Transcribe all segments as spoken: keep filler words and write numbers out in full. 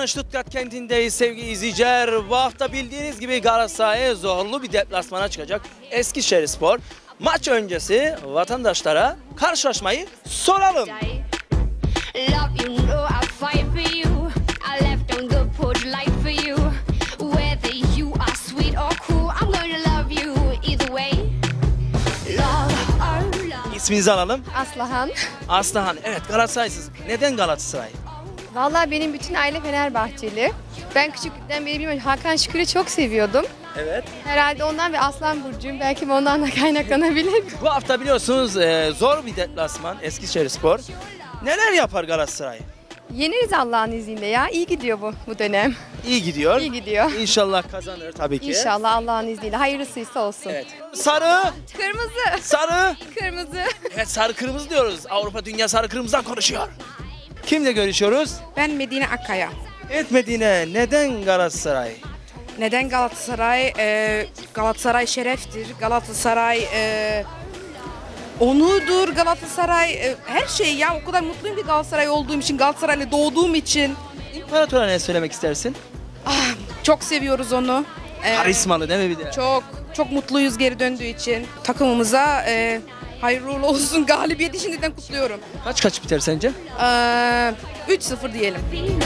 Stuttgart kentindeyiz sevgili izleyiciler. Bu hafta bildiğiniz gibi Galatasaray'a zorlu bir deplasmana çıkacak Eskişehirspor. Maç öncesi vatandaşlara karşılaşmayı soralım. İsminizi alalım. Aslıhan. Aslıhan. Evet, Galatasaraysız. Neden Galatasaray? Vallahi benim bütün aile Fenerbahçeli. Ben küçüklükten beri bilmiyorum, Hakan Şükür'ü çok seviyordum. Evet. Herhalde ondan ve Aslan Burcu'yum. Belki ondan da kaynaklanabilir. Bu hafta biliyorsunuz e, zor bir deplasman Eskişehirspor. Neler yapar Galatasaray? Yeniriz Allah'ın izniyle ya. İyi gidiyor bu bu dönem. İyi gidiyor. İyi gidiyor. İnşallah kazanır tabii ki. İnşallah Allah'ın izniyle. Hayırlısıysa olsun. Evet. Sarı, Kırmızı. sarı. Kırmızı. Evet, sarı kırmızı diyoruz. Avrupa dünya sarı kırmızıdan konuşuyor. Kimle görüşüyoruz? Ben Medine Akkaya. Evet Medine, neden Galatasaray? Neden Galatasaray? Ee, Galatasaray şereftir. Galatasaray e, onudur. Galatasaray e, her şey ya. O kadar mutluyum ki Galatasaray olduğum için, Galatasaray'la doğduğum için. İmparatora ne söylemek istersin? Ah, çok seviyoruz onu. Ee, Karizmalı değil mi bir de? Çok çok mutluyuz geri döndüğü için. Takımımıza e, hayırlı uğurlu olsun. Galibiyeti şimdiden kutluyorum. Kaç kaç biter sence? Ee, üç sıfır diyelim.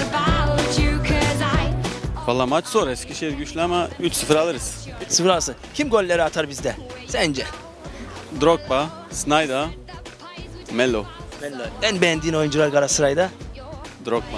Valla maç zor. Eskişehir güçlü ama üç sıfır alırız. üç sıfır alsın. Kim golleri atar bizde? Sence? Drogba, Snyder, Melo. En beğendiğin oyuncular Galatasaray'da? Drogba.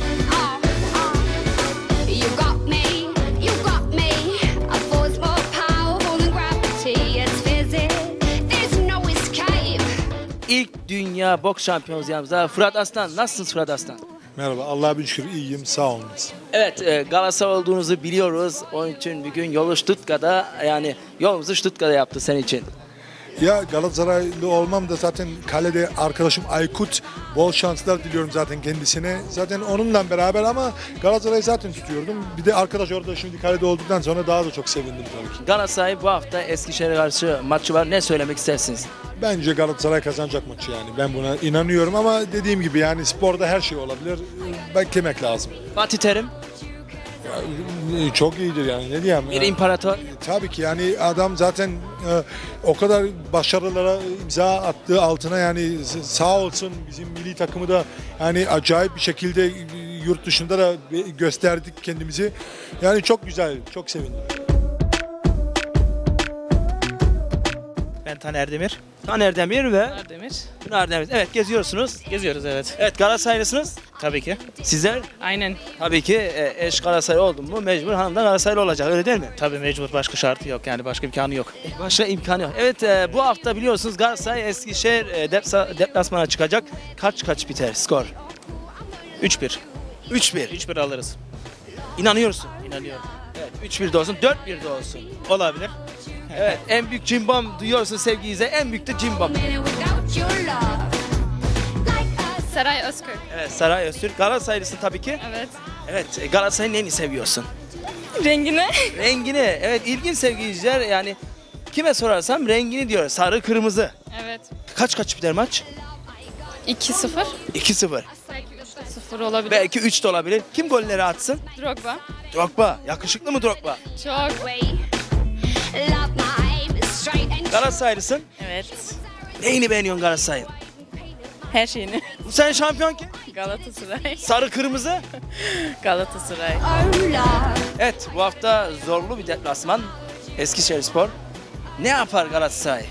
İlk dünya boks şampiyonuz yanımızda. Fırat Aslan. Nasılsınız Fırat Aslan? Merhaba, Allah'a bir şükür iyiyim, sağ olunuz. Evet, e, Galatasaray olduğunuzu biliyoruz. Onun için bugün yolu Stuttgart'ta, yani yolumuzu Stuttgart'a yaptı senin için. Ya Galatasaraylı olmam da zaten kalede arkadaşım Aykut, bol şanslar diliyorum zaten kendisine. Zaten onunla beraber ama Galatasaray'ı zaten tutuyordum. Bir de arkadaş orada şimdi kalede olduktan sonra daha da çok sevindim tabii ki. Galatasaray bu hafta Eskişehir'e karşı maçı var. Ne söylemek istersiniz? Bence Galatasaray kazanacak maçı yani. Ben buna inanıyorum ama dediğim gibi yani sporda her şey olabilir. Beklemek lazım. Fatih Terim, Ya, çok iyidir yani, ne diyeyim. bir yani. imparator. Tabii ki yani adam zaten e, o kadar başarılara imza attığı altına yani sağ olsun bizim milli takımı da yani acayip bir şekilde yurt dışında da gösterdik kendimizi. Yani çok güzel, çok sevindim. Ben Taner Demir. Taner Demir ve Taner Demir. Pınar Demir. Evet, geziyorsunuz. Geziyoruz evet. Evet, Galatasaraylısınız. Tabii ki. Sizler? Aynen. Tabii ki e, eş Galatasaray oldun mu mecbur hanım da Galatasaraylı olacak, öyle değil mi? Tabii mecbur, başka şartı yok yani, başka imkanı yok. Başka imkanı yok. Evet, e, bu hafta biliyorsunuz Galatasaray Eskişehir e, depsa, deplasmana çıkacak. Kaç kaç biter skor? üç bir. üç bir. üç bir alırız. İnanıyorsun. İnanıyorum. Evet, üç bir de olsun, dört bir de olsun. Olabilir. Evet, en büyük cimbom duyuyorsun sevgili izleyiciler, en büyük de cimbom. Saray Özkök. Evet, Saray Öztürk. Galatasaraylısın tabii ki. Evet. Evet, e, Galatasaray'ın neyini seviyorsun? Rengini? Rengini. Evet, ilginç sevgili izleyiciler, yani kime sorarsam rengini diyor. Sarı, kırmızı. Evet. Kaç kaç biter maç? iki sıfır. iki sıfır. Belki üç sıfır olabilir. Belki üç de olabilir. Kim golleri atsın? Drogba. Drogba. Yakışıklı mı Drogba? Çok. Galatasaraylısın. Evet. Neyini beğeniyorsun Galatasaray'ın? Her şeyini. Bu sene şampiyon kim? Galatasaray. Sarı, kırmızı. Galatasaray. Evet, bu hafta zorlu bir deplasman. Eskişehirspor. Ne yapar Galatasaray?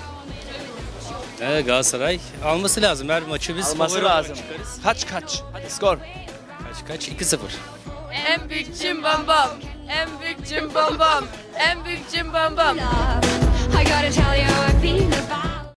Evet, Galatasaray alması lazım. Her maçı biz Alması favori olarak lazım. çıkarız. Kaç kaç? Hadi skor. Kaç kaç? iki sıfır. En büyük cimbom bom. En büyük cimbom bom. En büyük cimbom bom. I gotta tell you how I feel about